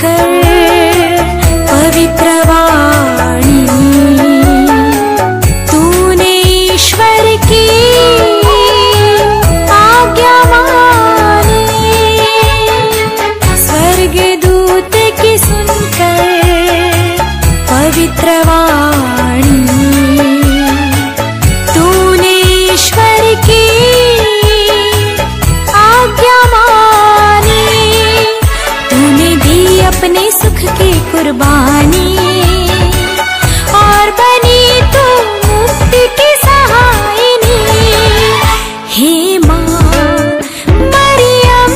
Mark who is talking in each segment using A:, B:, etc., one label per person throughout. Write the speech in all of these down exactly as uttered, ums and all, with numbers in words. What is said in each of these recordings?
A: सुनकर पवित्र वाणी, तूने ईश्वर की आज्ञा मानी। स्वर्गदूत की सुनकर पवित्र वाणी, तूने ईश्वर की आज्ञा मानी। तूने दी अपने सुख की कुर्बानी और बनी तू मुक्ति की सहायनी। हे माँ मरियम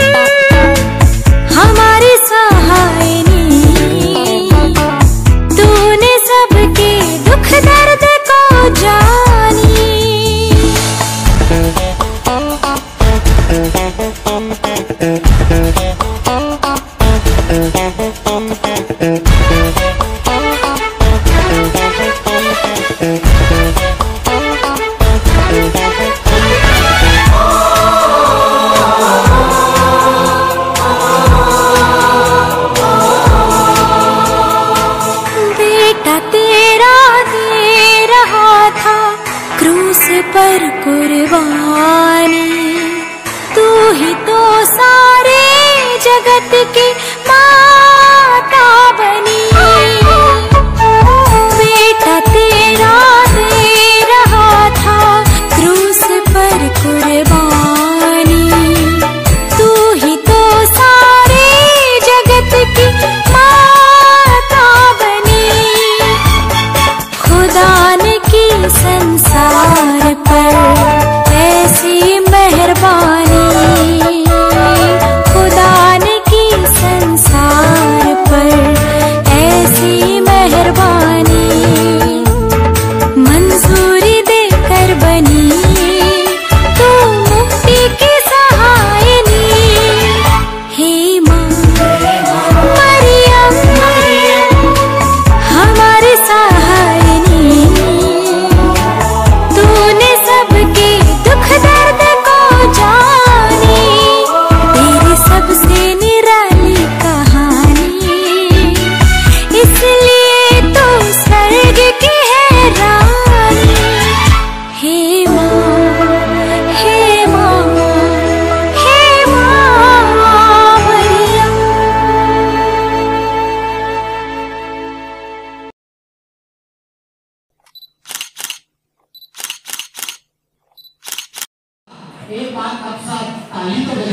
A: हमारी सहायनी, तूने सबके दुख दर्द को जानी। बेटा तेरा दे रहा था क्रूस पर कुर्बानी, तू ही तो सारे जगत की माता बनी। बेटा तेरा दे रहा था क्रूस पर कुर्बानी, तू ही तो सारे जगत की माता बनी। खुदा ने की संसार पर ऐसी मेहरबानी, खुदा ने की संसार पर ऐसी मेहरबानी। मंजूरी देकर बनी तू मुक्ति की सहायनी। हे माँ मरियम हमारी सहायनी, तूने सबके दुख दर्द को जानी। तेरी सबसे निराली कहानी, इसलिए तू स्वर्ग की है रानी। हे माँ हे माँ हे माँ मरियम।
B: एक बात आप सब ताली तो